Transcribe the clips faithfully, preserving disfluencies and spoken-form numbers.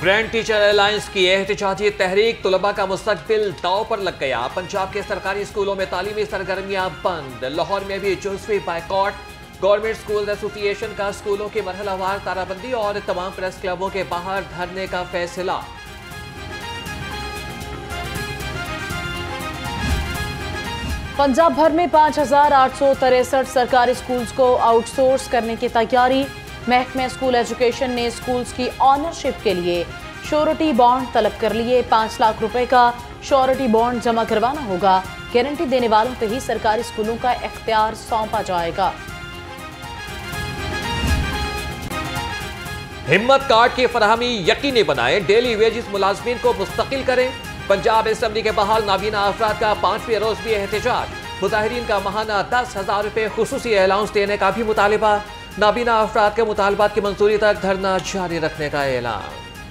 Grand teacher alliance की एहतजाजी तहरीक तुलबा का मुस्तकबिल दांव पर लग गया। पंजाब के सरकारी स्कूलों में तालीमी सरगर्मियां बंद। लाहौर में भी जुज़वी बायकॉट। गवर्नमेंट स्कूल एसोसिएशन का स्कूलों की मरहलावार ताराबंदी और तमाम प्रेस क्लबों के बाहर धरने का फैसला। पंजाब भर में पाँच हजार आठ सौ तिरसठ सरकारी स्कूल्स को आउटसोर्स करने की तैयारी। महकमे स्कूल एजुकेशन ने स्कूल्स की ऑनरशिप के लिए श्योरिटी बॉन्ड तलब कर लिए। पाँच लाख रुपए का श्योरिटी बॉन्ड जमा करवाना होगा। गारंटी देने वालों को ही सरकारी स्कूलों का इख्तियार सौंपा जाएगा। हिम्मत कार्ड की फराहमी यकीनी बनाएं। डेली वेजेस मुलाजमीन को मुस्तकिल करें। पंजाब असेंबली के बहाल नाबीना अफराद का पांचवें रोज भी एहतजाज। मुजाहिरीन का महाना दस हजार रुपये खुसूसी अलाउंस देने का भी मुतालिबा। नाबीना अफराद के मुतालबात की मंजूरी तक धरना जारी रखने का ऐलान।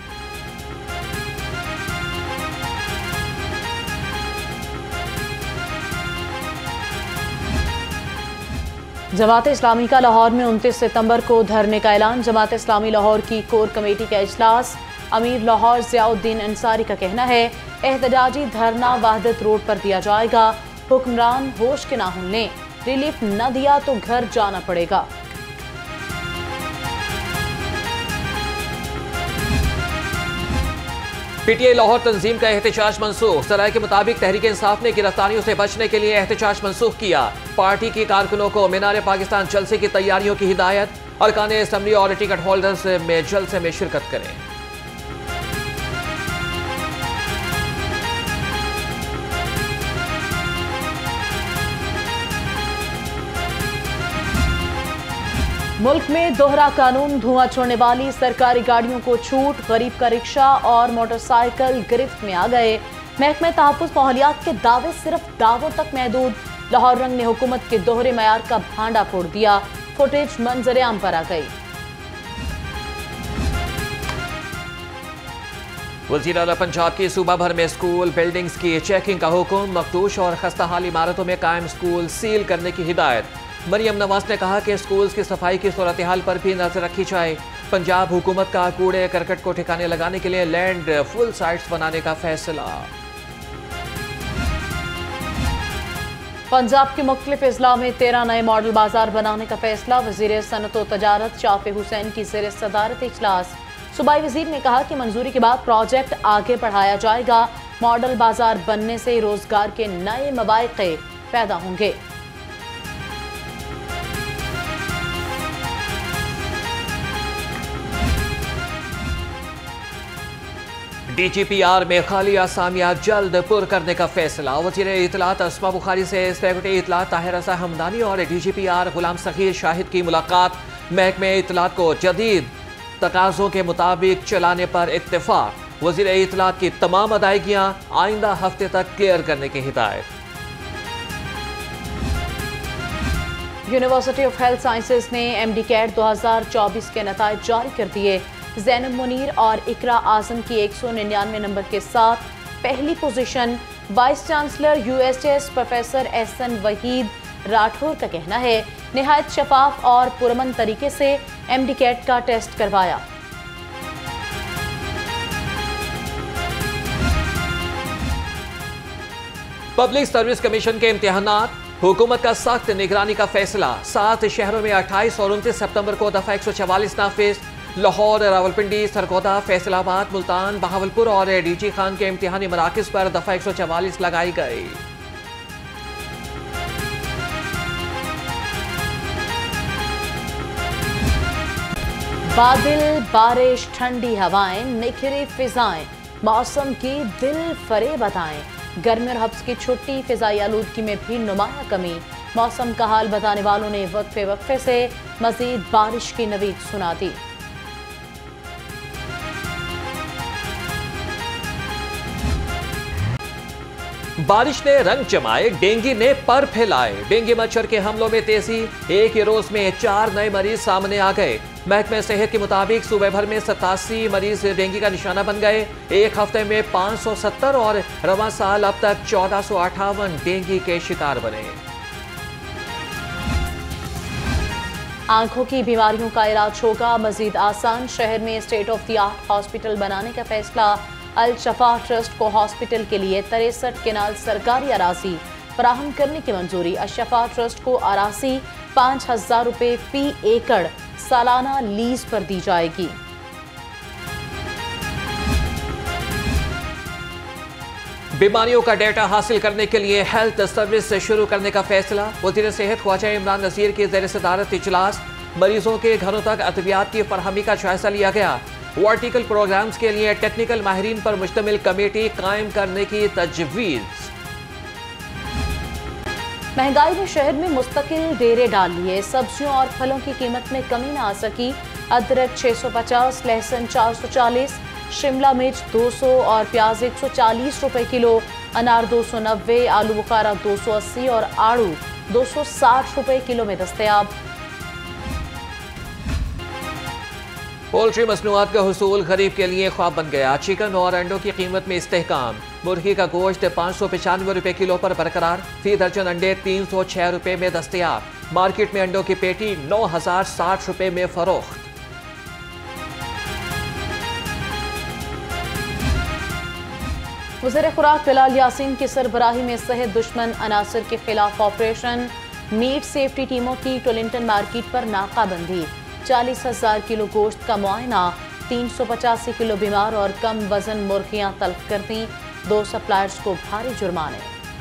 जमात इस्लामी का लाहौर में उनतीस सितंबर को धरने का ऐलान। जमात इस्लामी लाहौर की कोर कमेटी का इजलास। अमीर लाहौर ज़ियाउद्दीन अंसारी का कहना है एहतजाजी धरना वहदत रोड पर दिया जाएगा। हुक्मरान होश के नाहुन लें, रिलीफ न दिया तो घर जाना पड़ेगा। पीटीआई लाहौर तंजीम का एहतजाज मनसूख। सराय के मुताबिक तहरीक इंसाफ ने गिरफ्तारियों से बचने के लिए एहतजाज मनसूख किया। पार्टी की कारकुनों को मीनार पाकिस्तान जलसे की तैयारियों की हिदायत। अरकान असेंबली और टिकट होल्डर्स में जलसे में शिरकत करें। मुल्क में दोहरा कानून। धुआं छोड़ने वाली सरकारी गाड़ियों को छूट। गरीब का रिक्शा और मोटरसाइकिल गिरफ्त में आ गए। महकमे तहफ़्फ़ुज़ माहौलियात के दावे सिर्फ दावों तक महदूद। लाहौर रंग ने हुकूमत के दोहरे मयार का भांडा फोड़ दिया। फुटेज मंजर आम पर आ गई। वज़ीर आला पंजाब की सूबा भर में स्कूल बिल्डिंग्स की चेकिंग का हुक्म। मखदूश और खस्ताहाल इमारतों में कायम स्कूल सील करने की हिदायत। मरियम नवाज ने कहा कि स्कूल्स की सफाई की सूरत हाल पर भी नजर रखी जाए। पंजाब हुकूमत का कूड़े करकट को ठिकाने लगाने के लिए लैंड फुल साइट्स बनाने का फैसला। पंजाब के मुख्तलिफ अजला में तेरह नए मॉडल बाजार बनाने का फैसला। वजीर सनत व तजारत शाफी हुसैन की ज़ेर सदारत इजलास। सूबाई वजीर ने कहा कि मंजूरी के बाद प्रोजेक्ट आगे बढ़ाया जाएगा। मॉडल बाजार बनने से रोजगार के नए मवाक़े पैदा होंगे। डीजीपीआर में खाली आसामियां जल्द पुर करने का फैसला। वज़ीर इत्तलात अस्मा बुखारी से सेक्रेटरी इत्तलात ताहिर रज़ा हमदानी और डीजीपीआर गुलाम सगीर शाहिद की मुलाकात। महकमे इत्तलात को जदीद तकाज़ों के मुताबिक चलाने पर इत्तेफाक। वज़ीर इत्तलात की तमाम अदायगियां आइंदा हफ्ते तक क्लियर करने की हिदायत। यूनिवर्सिटी ऑफ हेल्थ साइंसेज ने एम डी कैट दो हजार चौबीस के नताइज जारी कर दिए। ज़ैनब मुनीर और इकरा आजम की एक सौ निन्यानवे नंबर के साथ पहली position. Vice chancellor UHS professor Ehsan Waheed Rathore का कहना है निहायत शफाफ और पुरअमन तरीके से एम डी कैट का टेस्ट करवाया। पब्लिक सर्विस कमीशन के इम्तिहानात। हुकूमत का सख्त निगरानी का फैसला। सात शहरों में अट्ठाईस और उनतीस सितंबर को दफा एक सौ चवालीस नाफिज। लाहौर, रावलपिंडी, सरगोदा, फैसलाबाद, मुल्तान, बहावलपुर और डीजी खान के इम्तिहानी मराकिज पर दफा एक सौ चवालीस लगाई गई। बादल, बारिश, ठंडी हवाएं, निखरी फिजाएं मौसम की दिल फरेब बताएं। गर्मी और हब्स की छुट्टी, फिजाई आलूदगी में भी नुमाया कमी। मौसम का हाल बताने वालों ने वक्फे वक्फे से मजीद बारिश की नवीद सुना दी। बारिश ने रंग जमाए, डेंगू ने पर फैलाए। डेंगू मच्छर के हमलों में तेजी। एक ही रोज में चार नए मरीज सामने आ गए। महकमे सेहत के मुताबिक सूबे भर में सतासी मरीज डेंगू का निशाना बन गए। एक हफ्ते में पाँच सौ सत्तर और रवां साल अब तक चौदह सौ अट्ठावन डेंगू के शिकार बने। आंखों की बीमारियों का इलाज होगा मजीद आसान। शहर में state of the art hospital बनाने का फैसला। अल शफा ट्रस्ट को हॉस्पिटल के लिए तिरसठ केनाल सरकारी अराजी फराहम करने की मंजूरी। अल शफा ट्रस्ट को अराजी पाँच हजार रुपये फी एकड़ सालाना लीज पर दी जाएगी। बीमारियों का डेटा हासिल करने के लिए हेल्थ सर्विस शुरू करने का फैसला। वज़ीर सेहत ख्वाजा इमरान नज़ीर की ज़ेर सदारत इजलास। मरीजों के घरों तक अद्वियात की फरहमी का जायजा लिया गया। वर्टिकल प्रोग्राम्स के लिए टेक्निकल माहिरीन पर मुश्तमिल कमेटी कायम करने की तजवीज़। महंगाई ने शहर में मुस्तकिल डेरे डाल लिए। सब्जियों और फलों की कीमत में कमी न आ सकी। अदरक छह सौ पचास, लहसुन चार सौ चालीस, शिमला मिर्च दो सौ और प्याज एक सौ चालीस रुपए किलो। अनार दो सौ नब्बे, आलू बुखारा दो सौ अस्सी और आड़ू दो सौ साठ रुपए किलो में दस्तयाब। पोल्ट्री मसनूआत का हुसूल गरीब के लिए ख्वाब बन गया। चिकन और अंडों की कीमत में इस्तेहकाम। मुर्गी का गोश्त पाँच सौ पचानवे रुपए किलो पर बरकरार। फी दर्जन अंडे तीन सौ छह रुपए में दस्तयाब। मार्केट में अंडों की पेटी नौ हजार साठ रुपए में फरोख्त। वज़ीर खुराक बिलाल यासीन की सरबराही में सेहत दुश्मन अनासर के खिलाफ ऑपरेशन। मीट सेफ्टी टीमों की टोलिंटन मार्केट पर नाकाबंदी। चालीस हजार किलो गोश्त का मुआयना। तीन सौ पचासी किलो बीमार और कम वजन मुर्गियां तल्फ कर दी। दो सप्लायर्स को भारी जुर्माने।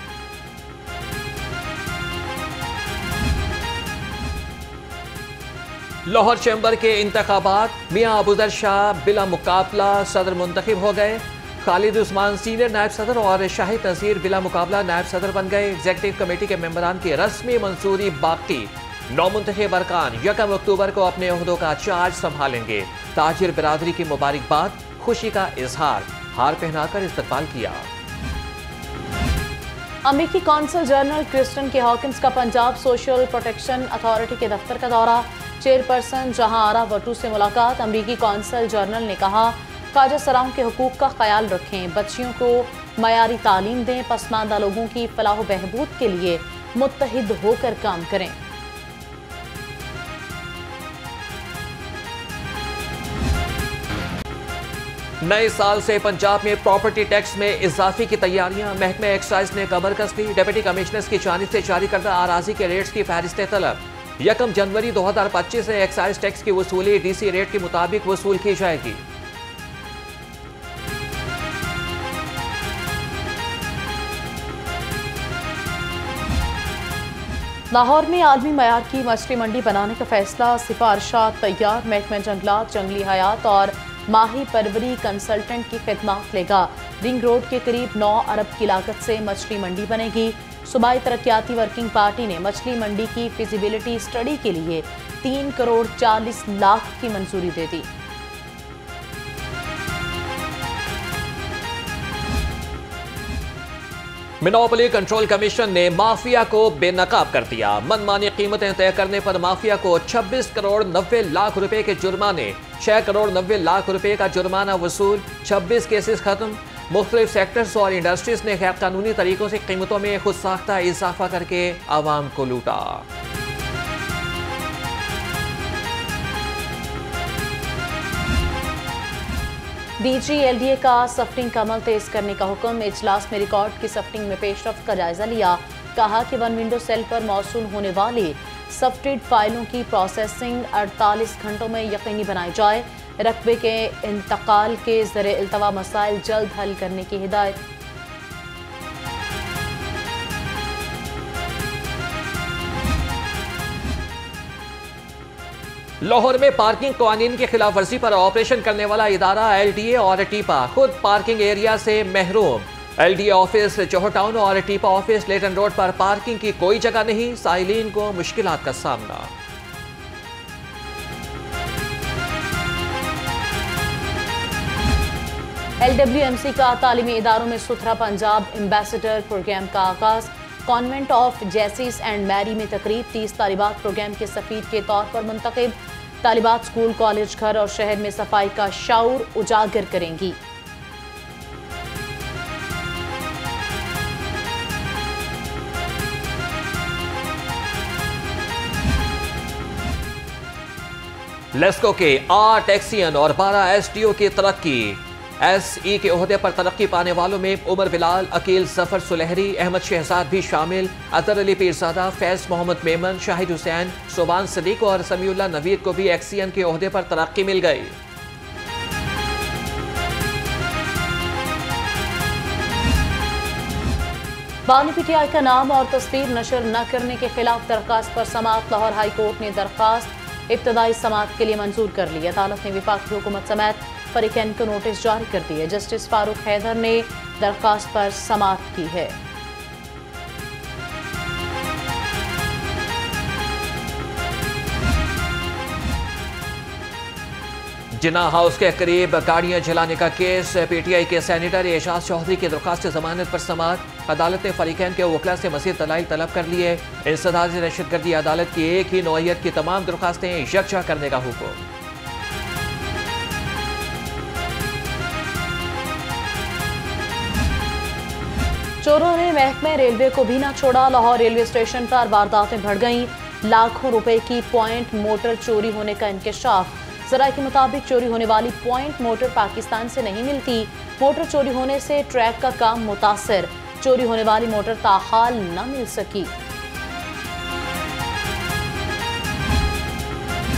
लाहौर चैम्बर के इंतखाबात। मियां अबूजर शाह बिला मुकाबला सदर मुंतखब हो गए। खालिद उस्मान सीनियर नायब सदर और शाहिद नज़ीर बिला मुकाबला नायब सदर बन गए। एग्जीक्यूटिव कमेटी के मेंबरान की रस्मी मंजूरी बाकी। नौ मुंतखब अरकान यकम अक्टूबर को अपने ओहदों का चार्ज संभालेंगे। ताजिर बिरादरी की मुबारकबाद, खुशी का इजहार। हार पहनाकर इस्तकबाल किया। अमरीकी consul general Kristen K Hawkins का पंजाब सोशल प्रोटेक्शन अथॉरिटी के दफ्तर का दौरा। चेयरपर्सन जहां आरा वटू से मुलाकात। अमरीकी कौंसल जनरल ने कहा ख्वाजा सराओं के हुकूक का ख्याल रखें, बच्चियों को मयारी तालीम दें, पसमानदा लोगों की फलाह बहबूद के लिए मुत्तहिद होकर काम करें। नए साल से पंजाब में प्रॉपर्टी टैक्स में इजाफे की तैयारियां। महकमा एक्साइज ने कमर कस दी। डिप्टी कमिश्नर्स की जानिब से जारी करदा आराजी के रेट्स की फहरिस्त तलब। यकम जनवरी दो हजार पच्चीस से एक्साइज टैक्स की वसूली डीसी रेट के मुताबिक वसूल की जाएगी। लाहौर में आलमी मयार की मछली मंडी बनाने का फैसला। सिफारिशात तैयार। महकमा जंगलात, जंगली हयात और माही परवरी कंसल्टेंट की खिदमत लेगा। रिंग रोड के करीब नौ अरब की लागत से मछली मंडी बनेगी। सूबाई तरक्याती वर्किंग पार्टी ने मछली मंडी की फिजिबिलिटी स्टडी के लिए तीन करोड़ चालीस लाख की मंजूरी दे दी। मोनोपोली कंट्रोल कमीशन ने माफिया को बेनकाब कर दिया। मनमानी कीमतें तय करने पर माफिया को छब्बीस करोड़ नब्बे लाख रुपए के जुर्माने। छह करोड़ नब्बे लाख रुपए का जुर्माना वसूल। छब्बीस केसेस खत्म। मुख्तलिफ सेक्टर्स और इंडस्ट्रीज ने गैर कानूनी तरीकों से कीमतों में खुद साख्ता इजाफा करके आवाम को लूटा। डीजी एलडीए का सफ्टिंग का अमल तेज करने का हुक्म। इजलास में रिकॉर्ड की सफ्टिंग में पेशरफ्त का जायजा लिया। कहा कि वन विंडो सेल पर मौसूल होने वाली सफ्टेड फाइलों की प्रोसेसिंग अड़तालीस घंटों में यकीनी बनाई जाए। रकबे के इंतकाल के ज़रिए इल्तवा मसाइल जल्द हल करने की हिदायत। लाहौर में पार्किंग कानून की खिलाफ वर्जी पर ऑपरेशन करने वाला इदारा एलडीए और टीपा खुद पार्किंग एरिया से महरूम। एलडीए ऑफिस जोहर टाउन और टीपा ऑफिस लेटन रोड पर पार्किंग की कोई जगह नहीं। साइलिन को मुश्किलात का सामना। एलडब्ल्यूएमसी का तालीमी इदारों में सुथरा पंजाब एम्बेसडर प्रोग्राम का आगाज। Convent of Jesus and Mary में तकरीब। तीस तालिबात प्रोग्राम के सफीर के तौर पर मुंतखब। तालिबात स्कूल, कॉलेज, घर और शहर में सफाई का शाऊर उजागर करेंगी। लेस्को के आठ एक्सियन और बारह एस टी ओ की तरक्की। एस ई के ओहदे पर तरक्की पाने वालों में उमर बिलाल, अकील जफर सुलहरी, अहमद शहजाद भी शामिल। अतर अली पीरजादा, फैज मोहम्मद मेमन, शाहिद हुसैन, सोबान सदीक और समीउल्लाह नवीद को भी एक्सियन के ओहदे पर तरक्की मिल गई। बानी पीटीआई का नाम और तस्वीर नशर न करने के खिलाफ दरखास्त पर समाअत। लाहौर हाई कोर्ट ने दरखास्त इब्तदाई समाअत के लिए मंजूर कर ली। अदालत ने वफाकी हुकूमत समेत फरीकैन को नोटिस जारी कर दिए। जस्टिस फारूक हैदर ने दरखास्त पर समाअत की है। जिन्ना हाउस के करीब गाड़ियां जलाने का केस। पीटीआई के सेनेटर एजाज चौधरी की दरखास्त जमानत पर समाअत। अदालत ने फरीकैन के वकला से मज़ीद दलाइल तलब कर लिए। इंसदाद दहशतगर्दी अदालत की एक ही नौइयत की तमाम दरखास्तें यकजा करने का हुक्म। चोरों ने महकमे रेलवे को भी न छोड़ा। लाहौर रेलवे स्टेशन पर वारदातें बढ़ गईं। लाखों रुपए की पॉइंट मोटर चोरी होने का इंकशाफ। जराये के मुताबिक चोरी होने वाली पॉइंट मोटर पाकिस्तान से नहीं मिलती। मोटर चोरी होने से ट्रैक का काम मुतासर। चोरी होने वाली मोटर ताहाल न मिल सकी।